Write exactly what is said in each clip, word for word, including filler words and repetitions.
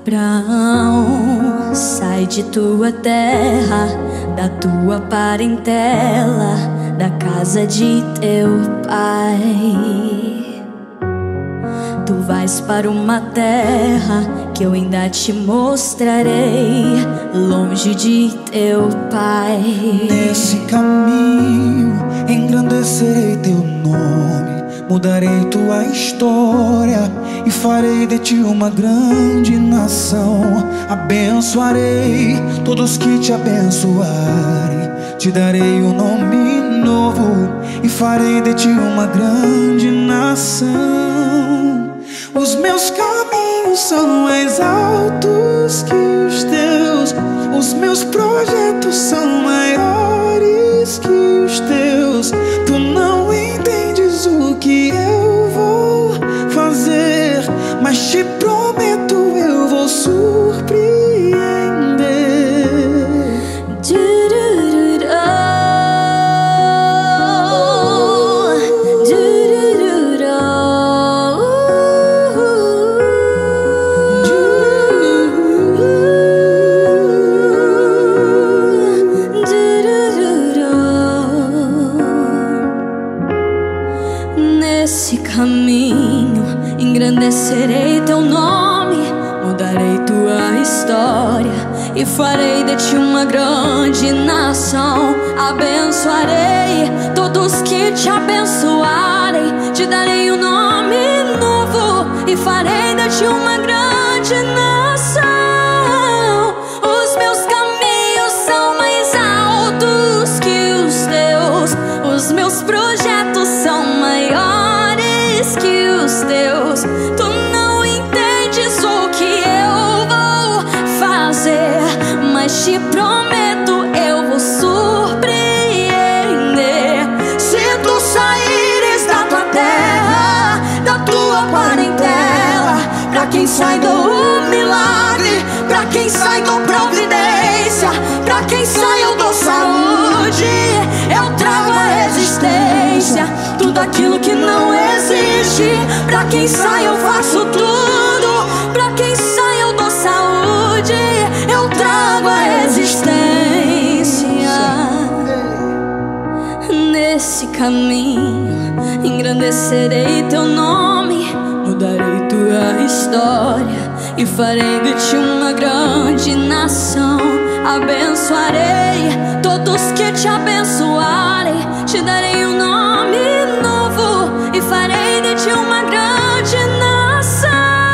Abraão, sai de tua terra, da tua parentela, da casa de teu pai. Tu vais para uma terra que eu ainda te mostrarei, longe de teu pai. Nesse caminho engrandecerei teu nome, mudarei tua história e farei de ti uma grande nação. Abençoarei todos que te abençoarem, te darei um nome novo e farei de ti uma grande nação. Os meus caminhos são mais altos que os teus, os meus projetos são maiores que os teus. Tu não entendes o que eu vou fazer, mas te prometo eu vou surpreender. Nesse caminho engrandecerei teu nome, mudarei tua história e farei de ti uma grande nação. Abençoarei todos que te abençoarem, te darei um nome novo e farei de ti uma grande nação. Os meus caminhos são mais altos que os teus, os meus projetos são maiores que os teus. Tu não entendes o que eu vou fazer, mas te prometo eu vou surpreender. Se tu saíres da tua terra, da tua parentela, pra quem sai do milagre, pra quem sai do providência, pra quem sai eu dou saúde, eu trago a existência. Tudo aquilo que não existe, pra quem sai eu faço tudo, pra quem sai eu dou saúde, eu trago a existência. Nesse caminho engrandecerei teu nome, mudarei tua história e farei de ti uma grande nação. Abençoarei todos que te abençoarem, te darei um nome novo e farei de ti uma grande nação.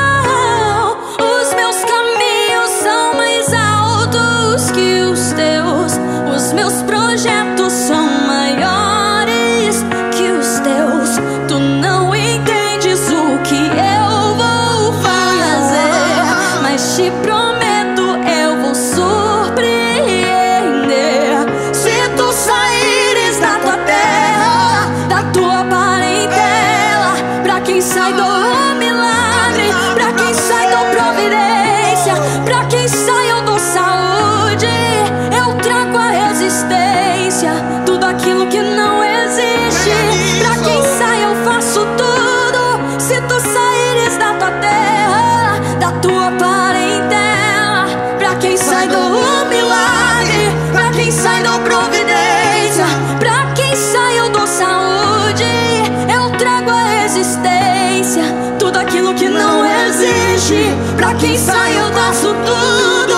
Os meus caminhos são mais altos que os teus, os meus projetos são maiores que os teus. Tu não entendes o que eu vou fazer, mas te prometo eu vou surpreender. Se tu saíres da tua terra, da tua parentela, pra quem sai do milagre, pra quem sai da providência, pra quem sai eu dou saúde, eu trago a existência. Tudo aquilo que não existe, pra quem sai eu faço tudo. Se tu saíres da tua terra, da tua parentela, pra quem sai do milagre, pra quem sai da providência, pra quem sai eu dou saúde, eu trago a existência. Tudo aquilo que não existe, pra quem sai eu faço tudo.